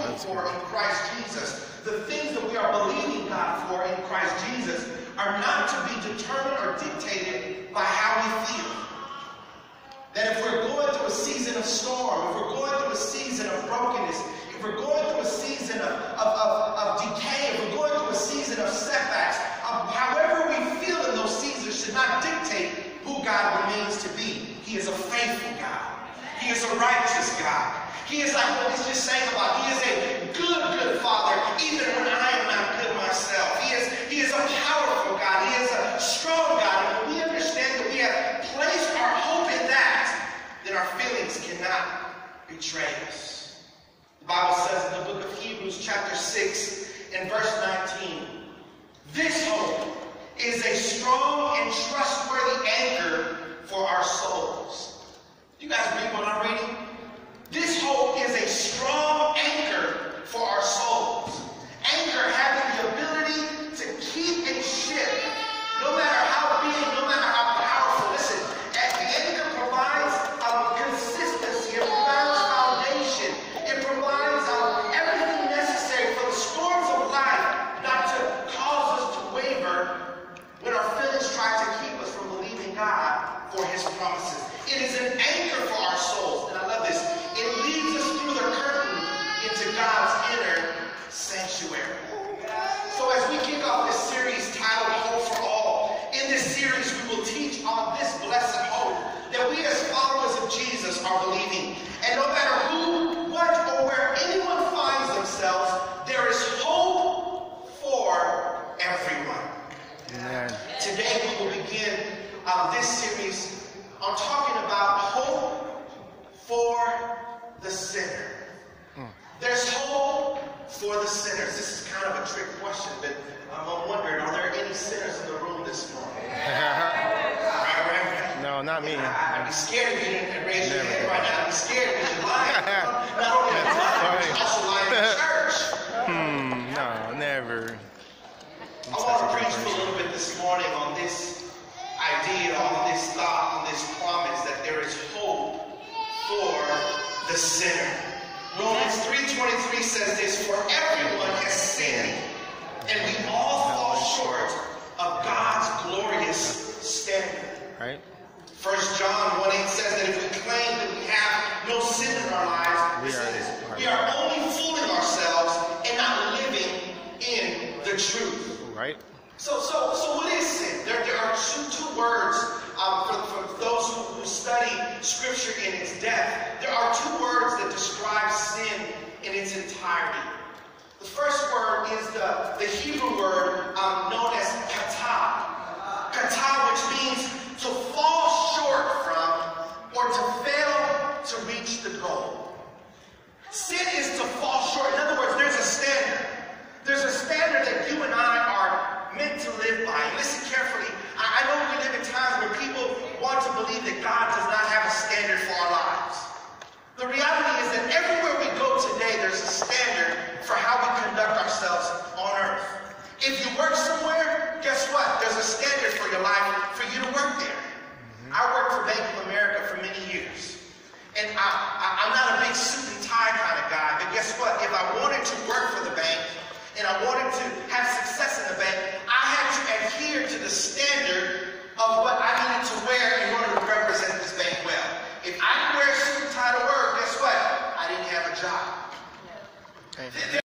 hoping for in Christ Jesus, the things that we are believing God for in Christ Jesus, are not to be determined or dictated by how we feel. That if we're going through a season of storm, if we're going through a season of brokenness, if we're going through a season of decay, if we're going through a season of setbacks, however we feel in those seasons should not dictate who God remains to be. He is a faithful God. He is a righteous God. He is like what he's just saying about, he is a good Father, even when I am not good myself. He is a powerful God. He is a strong God. And when we understand that we have placed our hope in that, then our feelings cannot betray us. The Bible says in the book of Hebrews chapter 6 and verse 19, this hope is a strong and trustworthy anchor for our souls. You guys read what I'm reading? This hope is a strong anchor for our souls. Anchor having the ability to keep a ship, no matter how big, no matter how powerful. Listen, the anchor provides consistency. It provides foundation. It provides everything necessary for the storms of life not to cause us to waver when our feelings try to keep us from believing God for his promises. It is an anchor for our souls. And I love this. It leads us through the curtain into God's inner sanctuary. So as we kick off this series titled Hope for All, in this series we will teach on this blessed hope that we as followers of Jesus are believing. And no matter who, what, or where anyone finds themselves, there is hope for everyone. Amen. Today we will begin this series on talking about hope for the sinner. There's hope for the sinners. This is kind of a trick question, but I'm wondering, are there any sinners in the room this morning? Right? No, not me. I'd be scared if you didn't raise your hand right now. I'd be scared because you're lying. Not only are you lying, but you're also lying in church. No, never. I want to preach for a little bit this morning on this idea, on this thought, on this promise that there is hope for the sinner. Romans 3:23 says this, for everyone has sinned, and we all fall short of God's glorious standard. Right? 1 John 1:8 says that if we claim that we have no sin in our lives, we are only fooling ourselves and not living in the truth. Right? So what is sin? There are two words for those who study Scripture in its depth. There are two words that describe sin in its entirety. The first word is the Hebrew word known as kata. Kata, which means to fall short from or to fail to reach the goal. Sin is to fall short. In other words, there's a standard. There's a standard that you and I are meant to live by. Listen carefully. I know we live in times where people want to believe that God does not have a standard for our lives. The reality is that everywhere we go today, there's a standard for how we conduct ourselves on earth. If you work somewhere, guess what? There's a standard for your life for you to work there. I worked for Bank of America for many years. And I'm not a big suit and tie kind of guy, but guess what? If I wanted to work for the bank, and I wanted to have success in the bank, I had to adhere to the standard of what I needed to wear in order to represent this bank well. If I could wear a suit and tie to work, guess what? I didn't have a job.